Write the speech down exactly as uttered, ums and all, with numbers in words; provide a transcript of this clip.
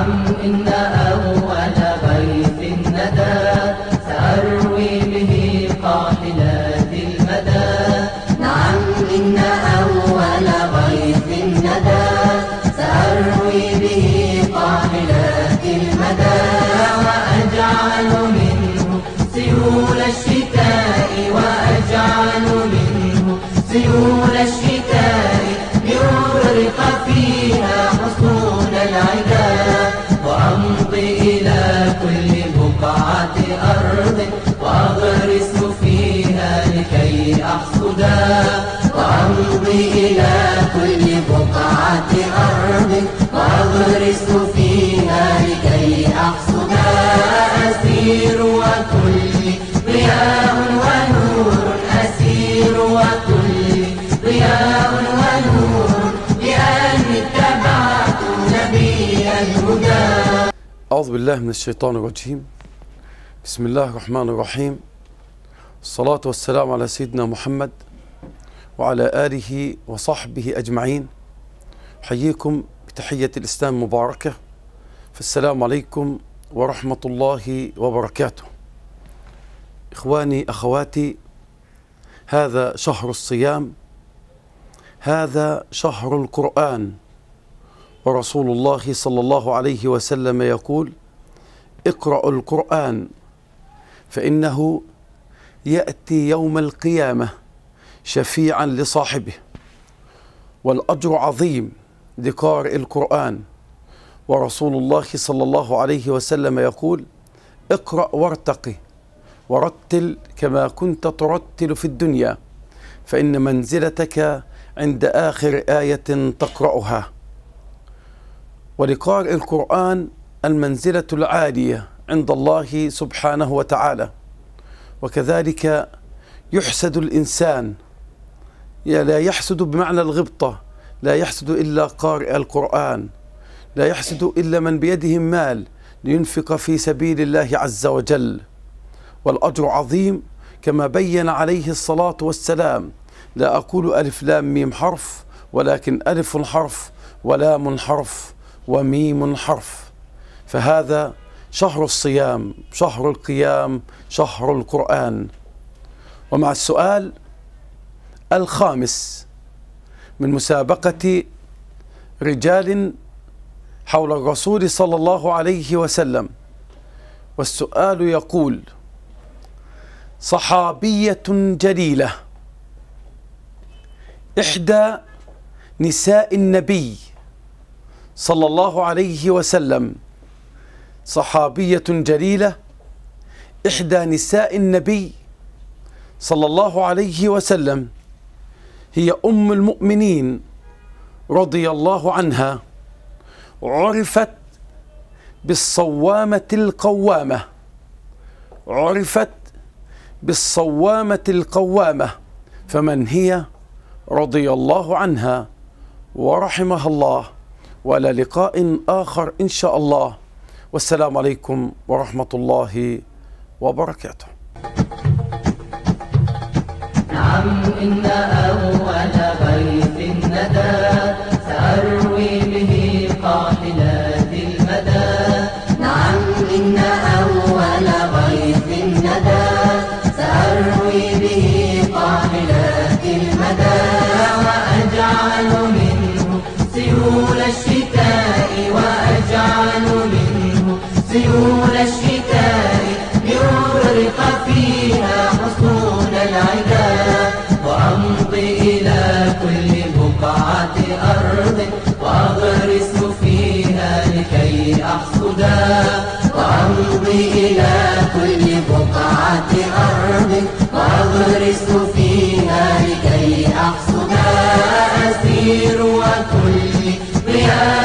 نعم إن أول غيث ندى سأروي به قاحلات المدى. نعم إن أول غيث ندى سأروي به قاحلات المدى. وأجعل منه سيول الشتاء وأجعل منه سيول الشتاء ليغرق فيها حصون العدا. وأمضي إلى كل بقعة أرض وأغرس فيها لكي أحصدا. وأمضي إلى كل بقعة أرض وأغرس فيها لكي أحصدا. أسير وكل ضياء ونور أسير وكل ضياء ونور لأني اتبعت نبي الهدى. أعوذ بالله من الشيطان الرجيم. بسم الله الرحمن الرحيم. الصلاة والسلام على سيدنا محمد وعلى آله وصحبه أجمعين. أحييكم بتحية الإسلام المباركة، فالسلام عليكم ورحمة الله وبركاته. إخواني أخواتي، هذا شهر الصيام، هذا شهر القرآن، ورسول الله صلى الله عليه وسلم يقول: اقرأوا القرآن فإنه يأتي يوم القيامة شفيعا لصاحبه. والأجر عظيم لقارئ القرآن، ورسول الله صلى الله عليه وسلم يقول: اقرأ وارتقي ورتل كما كنت ترتل في الدنيا، فإن منزلتك عند آخر آية تقرأها. ولقارئ القرآن المنزلة العالية عند الله سبحانه وتعالى. وكذلك يحسد الإنسان، لا يحسد بمعنى الغبطة، لا يحسد إلا قارئ القرآن، لا يحسد إلا من بيده مال لينفق في سبيل الله عز وجل. والأجر عظيم كما بين عليه الصلاة والسلام. لا أقول ألف لام ميم حرف، ولكن ألف حرف ولام حرف وميم حرف. فهذا شهر الصيام، شهر القيام، شهر القرآن. ومع السؤال الخامس من مسابقة رجال حول الرسول صلى الله عليه وسلم، والسؤال يقول: صحابية جليلة إحدى نساء النبي صلى الله عليه وسلم، صحابية جليلة إحدى نساء النبي صلى الله عليه وسلم، هي أم المؤمنين رضي الله عنها، عرفت بالصوامة القوامة، عرفت بالصوامة القوامة. فمن هي؟ رضي الله عنها ورحمها الله. وإلى لقاء آخر إن شاء الله، والسلام عليكم ورحمة الله وبركاته. نعم إن أول غيث ندى سأروي به قاحلات المدى. نعم إن أول غيث ندى سأروي به قاحلات المدى. وأجعل منه سيول الشتاء وأجعل منه سيول الشتاء ليغرق فيها حصون العدا. وأمضي إلى كل بقعة أرض وأغرس فيها لكي أحصدا. وأمضي إلى كل بقعة أرض وأغرس فيها لكي أحصدا. أسير وكل ضياء